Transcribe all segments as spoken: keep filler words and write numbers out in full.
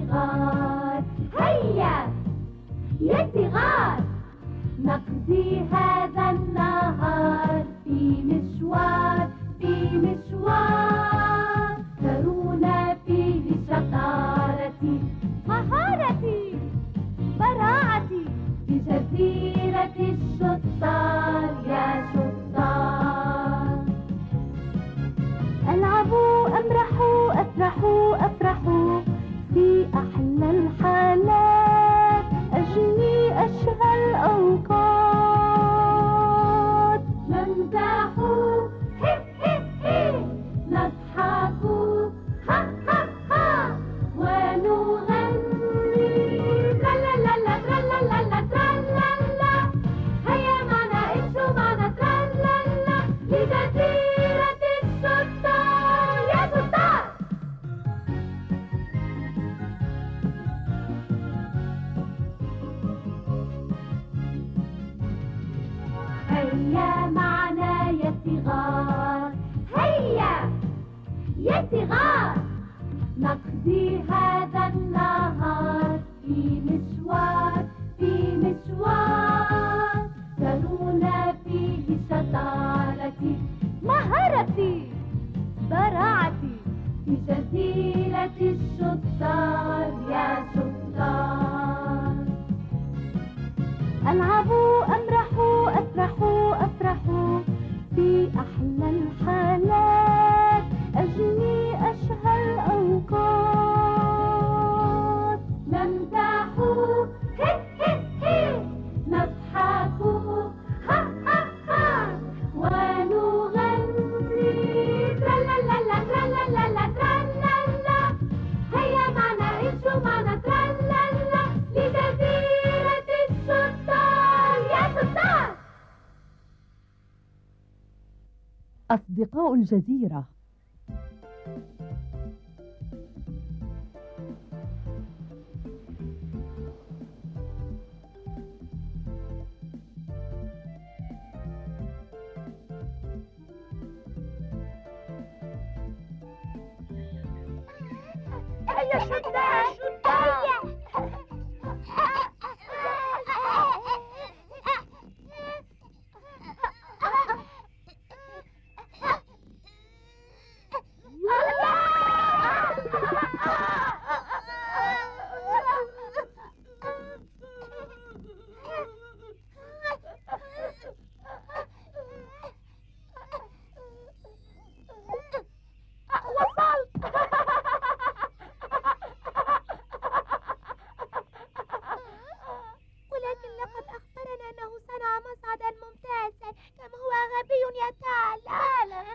صغار، هيا يا صغار نقضي هذا النهار في مشوار في مشوار ترونا فيه شطارتي مهارتي براعتي في جزيرة الشطار يا شطار. ألعبوا أمرحوا أفرحوا أفرحوا في أحلى الحالات أجني أشهى الأوقات. نمزحوا هي هي هي نضحكوا ها ها ها ونغني لا لا لا لا لا لا لا لا لا. هيا معنا امشوا معنا لا لا لا لجزيرة الشطار يا شطار. هيا معنا يا صغار، هيا يا صغار نقضي هذا النهار في مشوار في مشوار ترونا فيه شطارتي مهارتي براعتي في جزيرة الشطار يا شطار. ألعبوا أمرحوا أفرحوا أفرحوا في أحلى الحالات أجني أشهى الأوقات. نمزحوا هي هي هي نضحكوا ها ها ها ونغني لا لا لا لا لا لا لا لا لا. هيا معنا امشوا معنا لا لا لا لجزيرة الشطار يا شطار. أصدقاء الجزيرة. هيا شطار شطار. ولكن لقد أخبرنا أنه صنع مصعدا ممتازا. كم هو غبي يا تالا.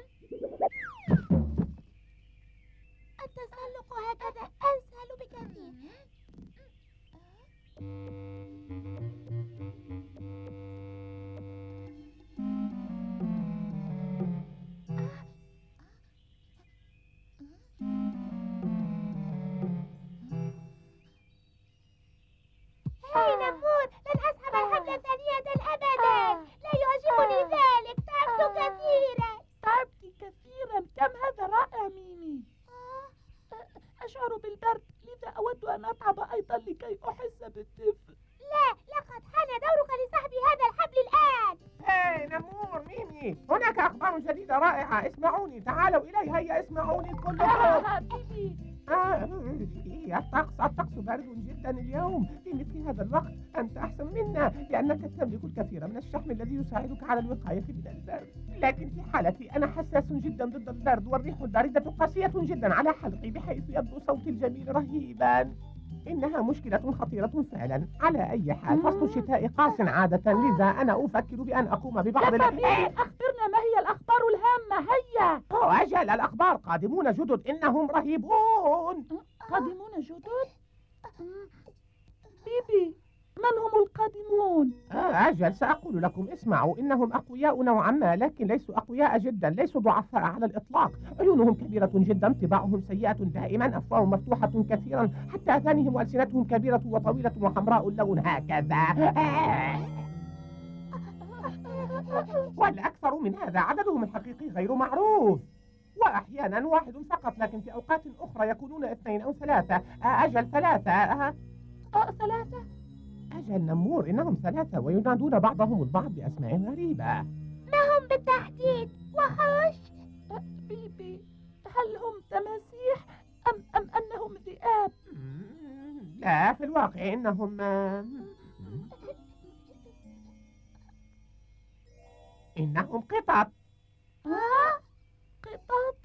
التسلق هكذا أسهل بكثير. هاي نمور، لن أسحب الحبل ثانية أبدا. لا يعجبني ذلك. تعبت كثيرا. تعبت كثيرا. كم هذا رائع ميمي. أشعر بالبرد، لذا أود أن أتعب أيضا لكي أحس بالدفء. لا، لقد حان دورك لسحب هذا الحبل الآن. هاي نمور ميمي، هناك أخبار جديدة رائعة. اسمعوني، تعالوا إلي. هيا اسمعوني كلكم. حبيبي. آه، الطقس الطقس بارد جدا اليوم. في مثل هذا الوقت أنت أحسن منا لأنك تملك الكثير من الشحم الذي يساعدك على الوقاية من البرد. لكن في حالتي أنا حساس جدا ضد البرد، والريح الباردة قاسية جدا على حلقي بحيث يبدو صوتي الجميل رهيبا. إنها مشكلة خطيرة فعلا. على أي حال فصل الشتاء قاس عادة، لذا أنا أفكر بأن أقوم ببعض يا حبيبي، أخبرنا ما هي الأخبار الهامة. هيا. أوه أجل، الأخبار قادمون جدد، إنهم رهيبون. قادمون جدد؟ بيبي، من هم القادمون؟ آه أجل، سأقول لكم. اسمعوا، إنهم أقوياء نوعا ما، لكن ليسوا أقوياء جدا، ليسوا ضعفاء على الإطلاق. عيونهم كبيرة جدا، طباعهم سيئة دائما، أفواههم مفتوحة كثيرا، حتى أذانهم وألسنتهم كبيرة وطويلة وحمراء اللون هكذا. آه. والأكثر من هذا عددهم الحقيقي غير معروف. وأحيانا واحد فقط، لكن في أوقات أخرى يكونون اثنين أو ثلاثة. آه، أجل ثلاثة. آه. آه ثلاثة؟ أجل نمور، إنهم ثلاثة وينادون بعضهم البعض بأسماء غريبة. ما هم بالتحديد؟ وحوش؟ آه بيبي، هل هم تماسيح أم أم أنهم ذئاب؟ مم، لا، في الواقع إنهم آه، إنهم قطط. آه قطط؟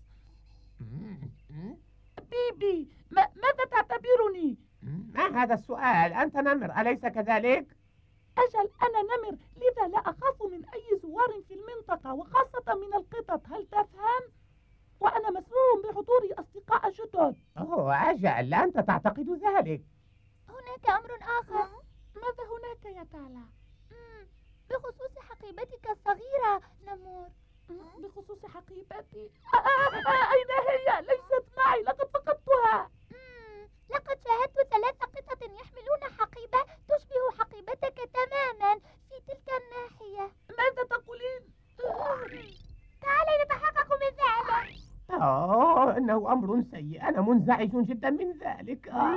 بيبي، ما ماذا تعتبرني؟ ما هذا السؤال؟ أنت نمر أليس كذلك؟ أجل أنا نمر، لذا لا أخاف من أي زوار في المنطقة وخاصة من القطط، هل تفهم؟ وأنا مسرور بحضور أصدقاء جدد. أوه أجل، أنت تعتقد ذلك؟ هناك أمر آخر. ماذا هناك يا تالا؟ مم، بخصوص حقيبتك الصغيرة نمور. بخصوص حقيبتي؟ آه آه آه أين هي؟ ليست معي، لقد فقدتها. مم، لقد شاهدت ثلاث قطط يحملون حقيبة تشبه حقيبتك تماما في تلك الناحية. ماذا تقولين؟ تعالي نتحقق من ذلك. أوه إنه أمر سيء، أنا منزعج جدا من ذلك. آه.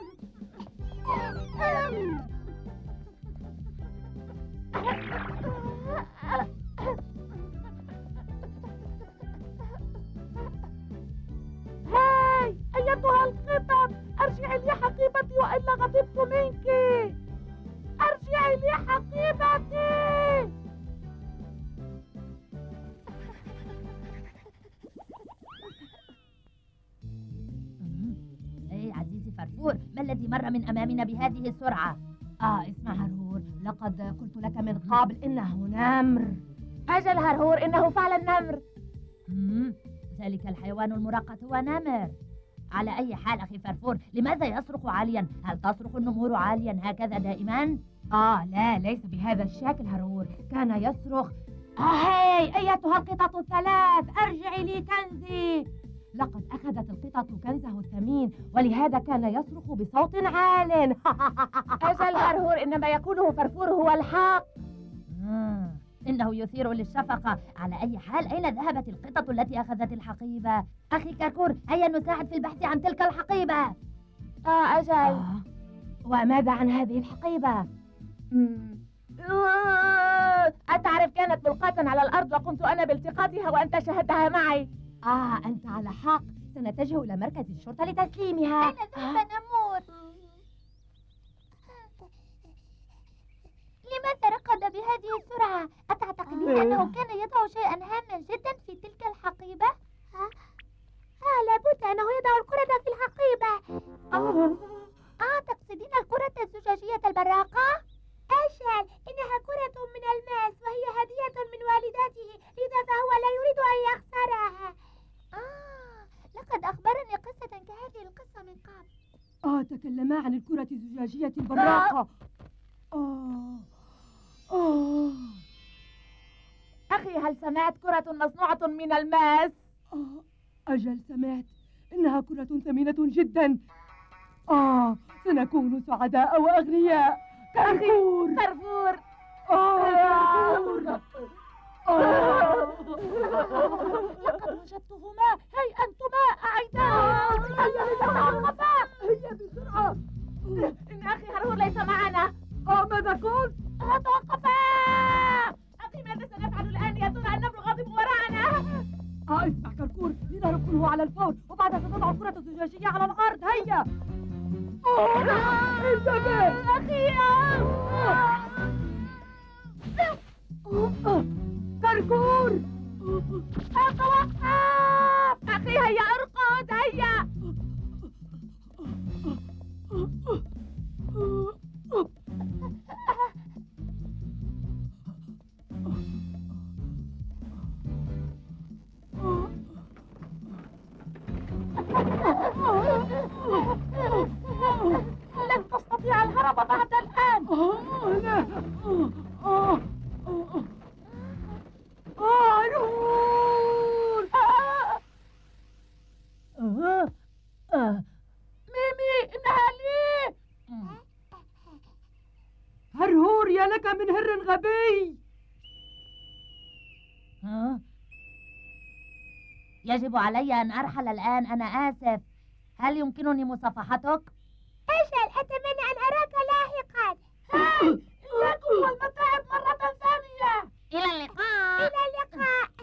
هاي أيتها القطط، ارجعي لي حقيبتي وإلا غضبت منك. ارجعي لي حقيبتي. ايه عزيزي فرفور، ما الذي مر من امامنا بهذه السرعه؟ اه اسمع هرهور، لقد قلت لك من قبل انه نمر. أجل هرهور، إنه فعلا نمر. مم. ذلك الحيوان المرقط هو نمر. على اي حال اخي فرفور، لماذا يصرخ عاليا؟ هل تصرخ النمور عاليا هكذا دائما؟ آه لا، ليس بهذا الشكل هرهور، كان يصرخ هاي أيتها القطط الثلاث ارجعي لي كنزي. لقد أخذت القطط كنزه الثمين ولهذا كان يصرخ بصوت عال. أجل هرهور، إنما يقوله فرفور هو الحق. آه. إنه يثير للشفقة. على أي حال، أين ذهبت القطط التي أخذت الحقيبة؟ أخي كركور، هيا نساعد في البحث عن تلك الحقيبة. آه أجل. آه. وماذا عن هذه الحقيبة؟ آه، أتعرف كانت ملقاة على الأرض وقمت أنا بالتقاطها وأنت شاهدتها معي. آه أنت على حق، سنتجه إلى مركز الشرطة لتسليمها. أين ذهب نمور؟ لماذا ركض بهذه السرعة؟ أتعتقدين أنه كان يضع شيئا هاما جدا في تلك الحقيبة؟ ها؟ آه لابد أنه يضع الكرة في الحقيبة. آه, آه تقصدين الكرة الزجاجية البراقة؟ أجل، إنها كرة من الماس وهي هدية من والدته، لذا فهو لا يريد أن يخسرها. آه لقد أخبرني قصة كهذه القصة من قبل. آه تكلما عن الكرة الزجاجية البراقة. آه آه أخي، هل سمعت كرة مصنوعة من الماس؟ آه أجل سمعت، إنها كرة ثمينة جدا. آه سنكون سعداء وأغنياء. كركور كركور. آه كركور. آه لقد وجدتهما، هي أنتما أعيدان. هيا لنتوقفا. هيا بسرعة. إن أخي هرهور ليس معنا. آه ماذا قلت؟ توقفا. أخي، ماذا سنفعل الآن؟ يا ترى النمر غاضب وراءنا. آه اسمع كركور، لنركله على الفور وبعدها ستضع الكرة الزجاجية على الأرض. هيا. آه انتبه أخي. آه كركور. توقف. أخي هيا ارقد. هيا. لن تستطيع الهرب بعد الآن. آه لا. آه آه آه نور. آه آه ميمي، إنها لي. هرهور، يا لك من هر غبي. ها؟ يجب علي أن أرحل الآن، أنا آسف. هل يمكنني مصافحتك؟ أجل، أتمنى أن أراك لاحقا. إياكم والمتاعب مرة ثانية. إلى اللقاء. إلى اللقاء.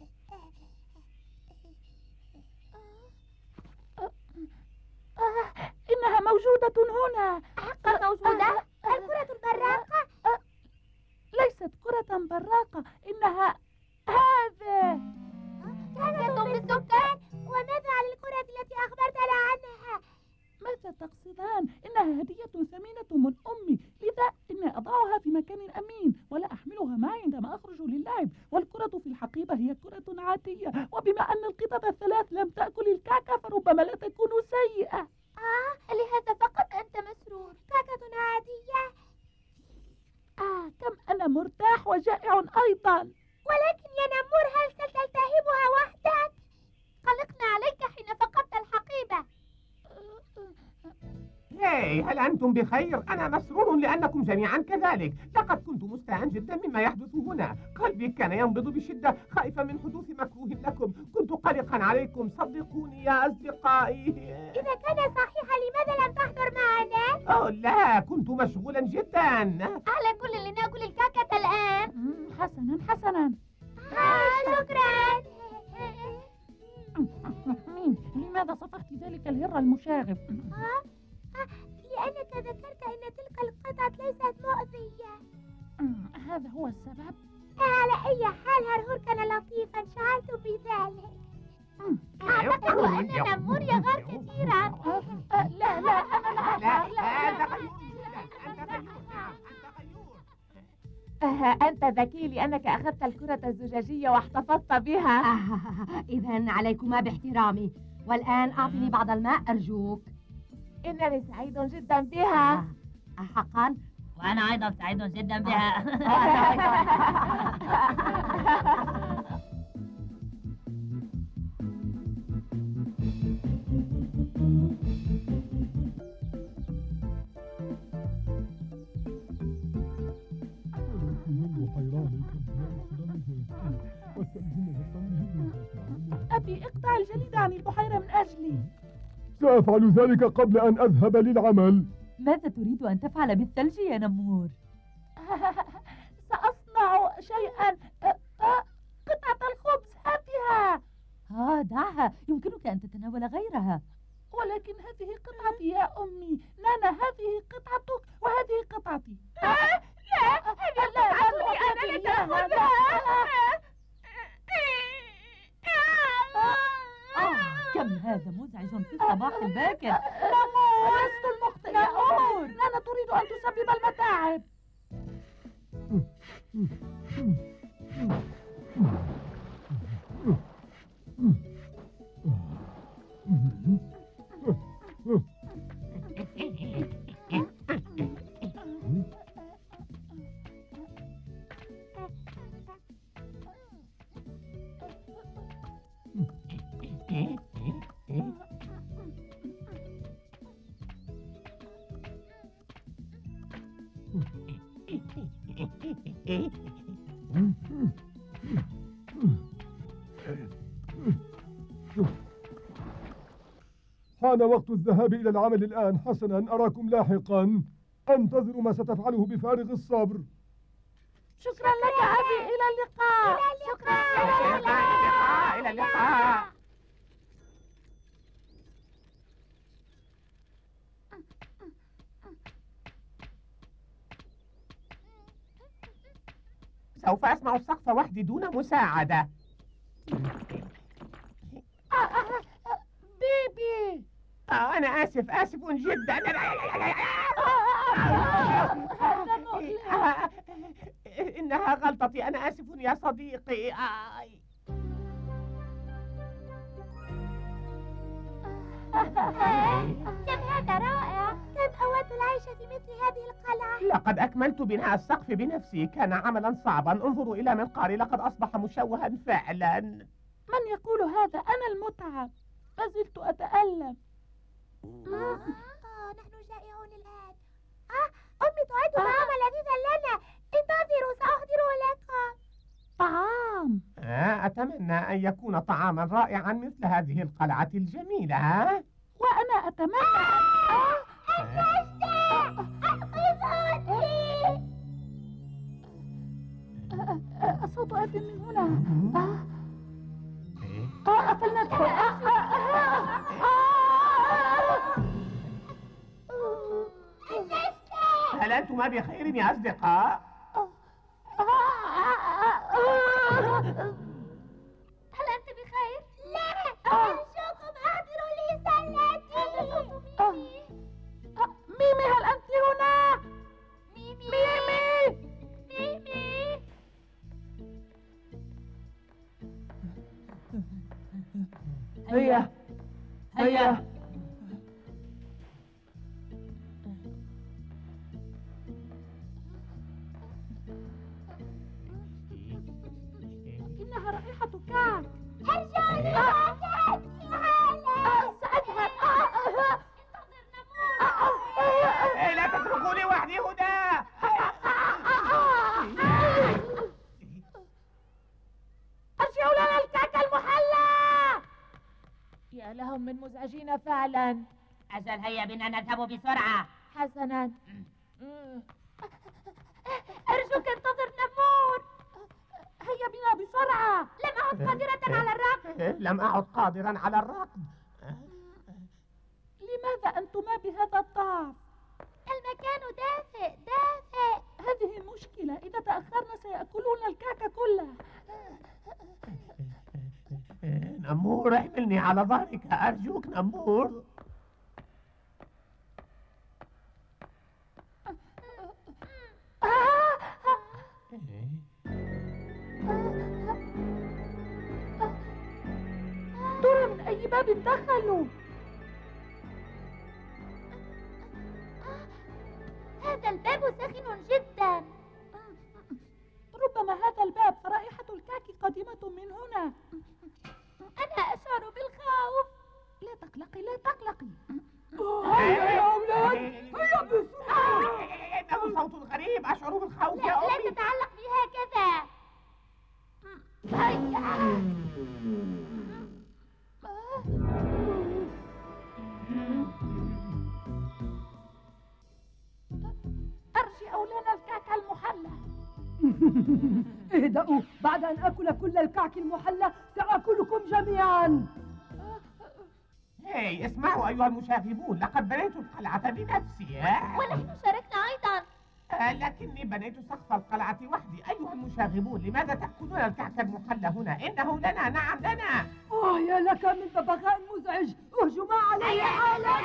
آه، إنها موجودة هنا. حقا موجودة؟ الكرة البراقة؟ ليست كرة براقة، إنها هذا. كانت بالسكان. وماذا عن الكرة التي أخبرتنا عنها؟ ماذا تقصدان؟ إنها هدية ثمينة من أمي، لذا إني أضعها في مكان أمين ولا أحملها معي عندما أخرج للعب. والكرة في الحقيبة هي كرة عادية، وبما أن القطط الثلاث لم تأكل الكعكة فربما لا تكون سيئة. آه، لهذا فقط أنت مسرور. كعكة عادية. آه، كم أنا مرتاح وجائع أيضا. ولكن يا نمور، هل ستلتهمها وحدك؟ قلقنا عليك حين فقدت الحقيبة. هاي، هل أنتم بخير؟ أنا مسرور لأنكم جميعا كذلك. لقد كنت مستاء جدا مما يحدث هنا. قلبي كان ينبض بشدة، خائفا من حدوث مكروه لكم. كنت قلقا عليكم، صدقوني يا أصدقائي. إذا كان صحيحا لماذا لم تحضر معنا؟ أوه لا، كنت مشغولا جدا. على كل لنأكل الكعكة الآن. مم، حسنا حسنا. آه، شكرا. مين؟ لماذا صفقت ذلك الهر المشاغب؟ آه، آه، لأنك ذكرت أن تلك القطط ليست مؤذية. مم، هذا هو السبب؟ على أي حال هرهور كان لطيفا، شعرت بذلك. مم، أعتقد أن نمور يغار كثيرا. آه، آه، لا لا أنا لا لا، أنت غيور جدا. أنت غيور. نعم، أنت غيور. آه، أنت ذكي لأنك أخذت الكرة الزجاجية واحتفظت بها. آه، إذا عليكما باحترامي. والآن أعطني بعض الماء أرجوك. إنني سعيد جدا بها. آه، حقا؟ وأنا أيضا سعيد جدا بها. أبي اقطع الجليد عن البحيرة من أجلي. سأفعل ذلك قبل أن أذهب للعمل. ماذا تريد أن تفعل بالثلج يا نمور؟ سأصنع شيئا. آه، آه، قطعة الخبز هاتها. آه دعها، يمكنك أن تتناول غيرها. ولكن هذه قطعتي يا أمي. نانا، هذه قطعتك وهذه قطعتي. لا، هذه قطعتي أنا، لا تأخذها. آه كم هذا مزعج في الصباح الباكر. نمور، لست المخطئ يا أمي. نانا تريد أن تسبب المتاعب. حان وقت الذهاب إلى العمل الآن. حسنا، أراكم لاحقا. أنتظر ما ستفعله بفارغ الصبر. شكرا لك أبي، إلى اللقاء. شكرا. إلى اللقاء. إلى اللقاء. سوف أسمع السقف وحدي دون مساعدة. بيبي. آه، أنا آسف، آسف جدا. إنها غلطتي، أنا آسف يا صديقي. آي. كم هذا رائع. كم أود العيش في مثل هذه القلعة. لقد أكملت بناء السقف بنفسي، كان عملا صعبا. انظروا إلى منقاري، لقد أصبح مشوها فعلا. من يقول هذا؟ أنا المتعب، ما زلت أتألم. آه، نحن جائعون الآن. آه، أمي تعد طعاما لذيذا لنا. انتظروا، سأحضره لكم. طعام. آه أتمنى أن يكون طعاما رائعا مثل هذه القلعة الجميلة. ها؟ وأنا أتمنى أن صوت آت من هنا. آه آه فلندخل. آه آه آه هل أنتما بخير يا أصدقاء؟ هل أنت بخير؟ لا أرجوكم أحضروا لي سلاتي. هذا صوت ميمي. ميمي هل أنت هنا؟ ميمي ميمي ميمي هيا هيا. إنها رائحة كعك. ارجعوا لي ساعتين حالا. سأذهب. إيه، لا تتركوني وحدي هنا. أرجعوا لنا الكعك المحلى. يا لهم من مزعجين فعلا. أجل هيا بنا نذهب بسرعة. حسنا. أرجوك انتظر نمور. هيا بنا بسرعة. لم أعد قادرة على الركض. لم أعد قادرا على الركض. لماذا أنتما بهذا الضعف؟ المكان دافئ دافئ. هذه المشكلة، إذا تأخرنا سيأكلون الكعك كله. نمور، احملني على ظهرك أرجوك نمور. ترى من أي باب دخلوا؟ هذا الباب ساخن جدا. ربما هذا الباب، فرائحة الكعك قادمة من هنا. أنا أشعر بالخوف. لا تقلقي لا تقلقي. هيا يا أولاد، هيا بسرعة. إنه صوت غريب، أشعر بالخوف يا لا, أمي. لا تتعلق بي هكذا. أرجعوا لنا الكعك المحلى. اهدأوا، بعد أن أكل كل الكعك المحلى سأكلكم جميعا. هاي اسمعوا أيها المشاغبون، لقد بنيت القلعة بنفسي. ها؟ ونحن شاركنا أيضا. آه، لكني بنيت سقف القلعة وحدي. أيها المشاغبون، لماذا تأكلون الكعك المحلى هنا؟ إنه لنا، نعم لنا. آه يا لك من ببغاء مزعج، اهجما علي حالا.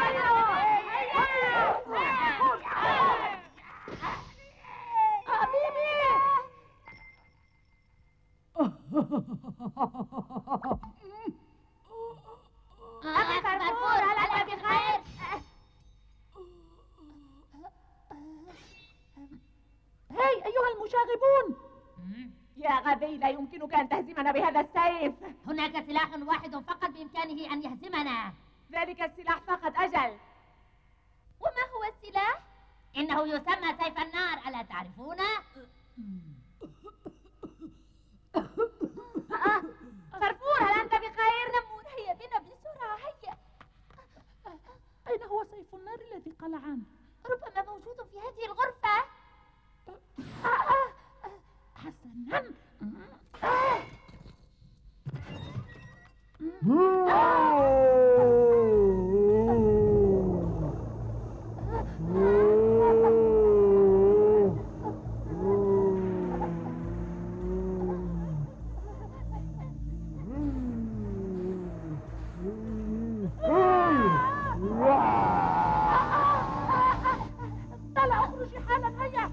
أخي كركور، هل أنت بخير؟ هاي أيها المشاغبون. يا غبي، لا يمكنك أن تهزمنا بهذا السيف. هناك سلاح واحد فقط بإمكانه أن يهزمنا. ذلك السلاح فقط. أجل. وما هو السلاح؟ إنه يسمى سيف النار، ألا تعرفونه؟ كركور، هل أنت بخير؟ نمور، هيا بنا بسرعة. هيا. أين هو سيف النار الذي قلعان؟ ربما موجود في هذه الغرفة. حسنا. طلع اخرجي حالا. هيا.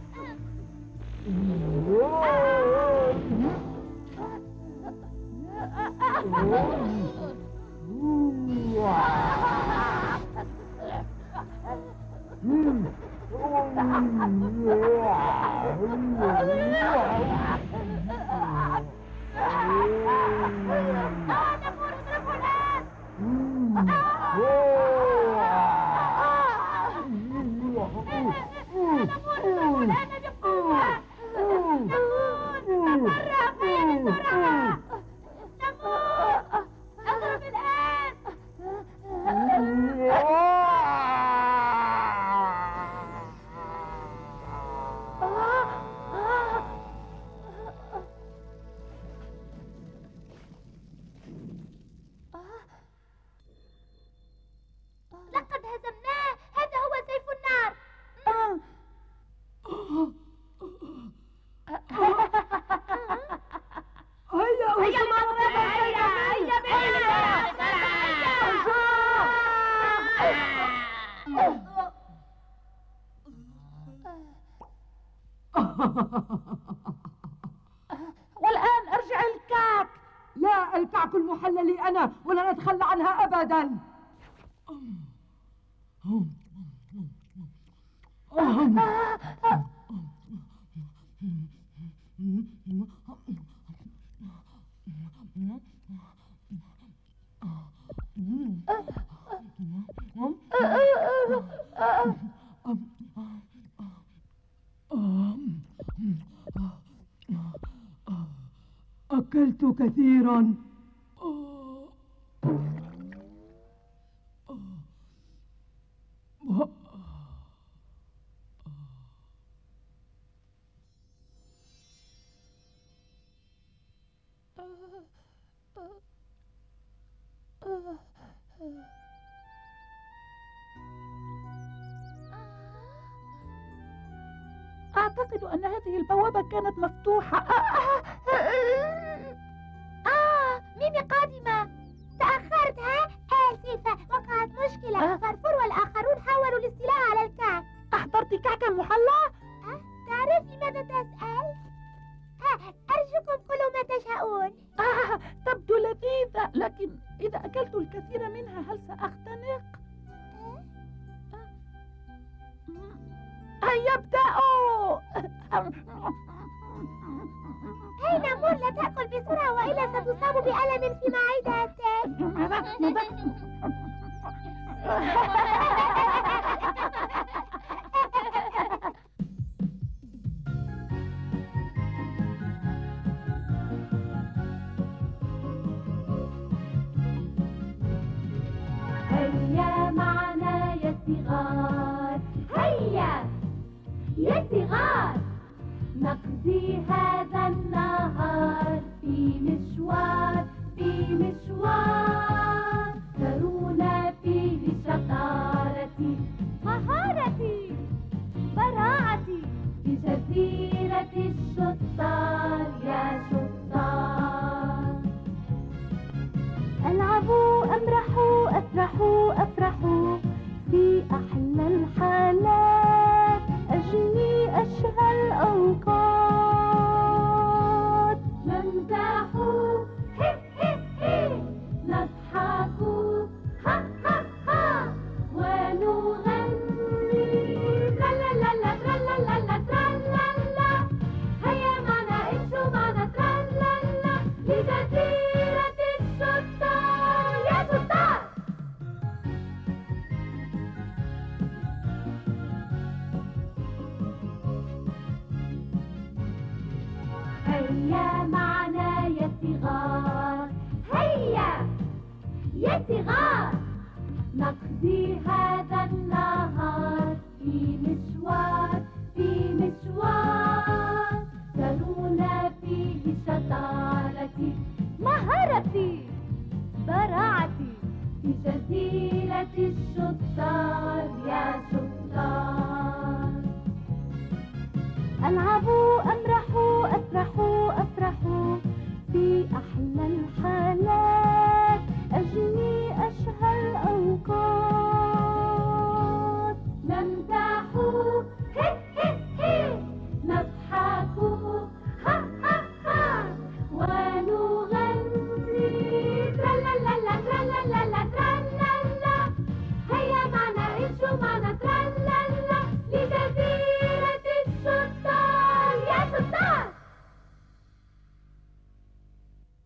الكعك المحلى لي أنا ولن أتخلى عنها أبدا. أكلت كثيرا. أعتقد أن هذه البوابة كانت مفتوحة. آه, آه ميمي قادمة. تأخرت ها؟ آسفة، وقعت مشكلة. فرفور والآخرون حاولوا الاستيلاء على الكعك. أحضرت كعكا محلى؟ أه؟ تعرف لماذا تسأل؟ آه أرجوكم كلوا ما تشاءون. آه تبدو لذيذة، لكن إذا أكلت الكثير منها هل سأختنق؟ هيا ابدأوا. هاي نمور، لا تأكل بسرعة وإلا ستصاب بألم في معدتك. هيا معنا يا صغار، هيا يا صغار، نقضي هذا النهار في مشوار في مشوار، ترونا فيه شطارتي مهارتي براعتي في جزيرة الشطار يا شطار. ألعبوا أمرحوا أفرحوا أفرحوا في أحلى الحالات، أجني أشهى الأوقات. نمزحوا هي هي هي، نضحكوا ها ها ها، ونغني ترالالا ترالالا ترالالا. هيا معنا امشوا معنا ترالالا لجزيرة الشطار يا شطار. هيا معنا يا صغار، هيا يا صغار، نقضي هذا النهار في مشوار في مشوار، ترونا فيه شطارتي مهارتي براعتي في جزيرة الشطار يا شطار. ألعبوا أمرحوا أفرحوا أفرحوا في أحلى الحال.